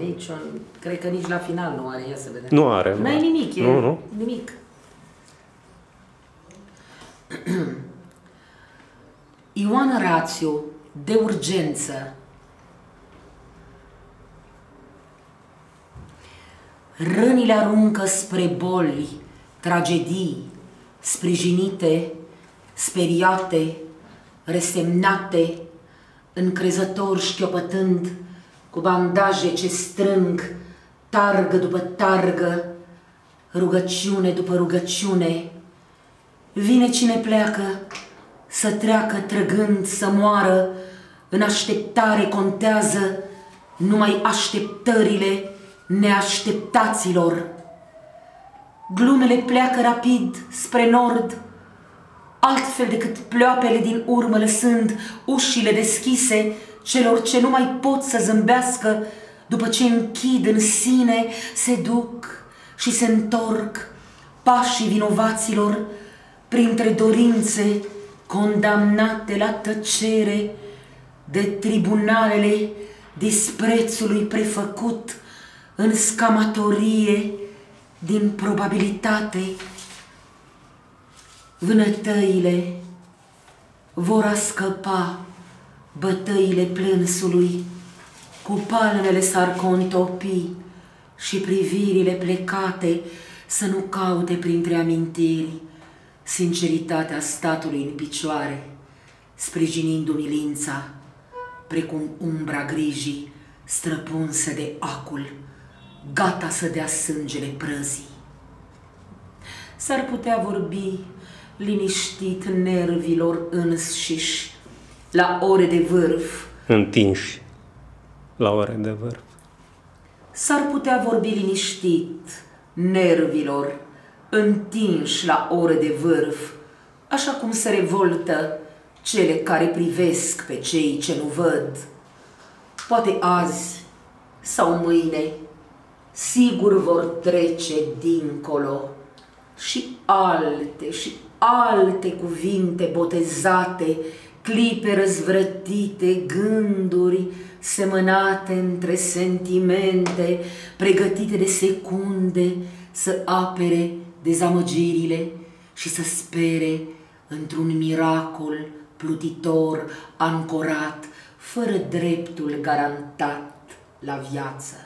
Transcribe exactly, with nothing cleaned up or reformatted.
niciun... Cred că nici la final nu are, ia să vedem. Nu are. N-ai nimic, e nu, nu. nimic. Ioan Rațiu, de urgență. Rănile aruncă spre boli, tragedii, sprijinite, speriate, resemnate, încrezător șchiopătând, cu bandaje ce strâng, targă după targă, rugăciune după rugăciune. Vine cine pleacă, să treacă trăgând, să moară, în așteptare contează numai așteptările neașteptaților. Glumele pleacă rapid spre nord, altfel decât pleoapele din urmă, lăsând ușile deschise celor ce nu mai pot să zâmbească, după ce închid în sine, se duc și se întorc pașii vinovaților printre dorințe condamnate la tăcere de tribunalele disprețului prefăcut în scamatorie din probabilitate. Vânătăile vor a scăpa bătăile plânsului, cu palmele s-ar contopi și privirile plecate să nu caute printre amintiri sinceritatea statului în picioare, sprijinind umilința, precum umbra grijii străpunsă de acul, gata să dea sângele prăzii. S-ar putea vorbi liniștit nervilor înșiși la ore de vârf. Întinși la ore de vârf. S-ar putea vorbi liniștit nervilor întinși la ore de vârf, așa cum se revoltă cele care privesc pe cei ce nu văd. Poate azi sau mâine sigur vor trece dincolo și alte și alte cuvinte botezate, clipe răzvrătite, gânduri semănate între sentimente, pregătite de secunde să apere dezamăgirile și să spere într-un miracol plutitor, ancorat, fără dreptul garantat la viață.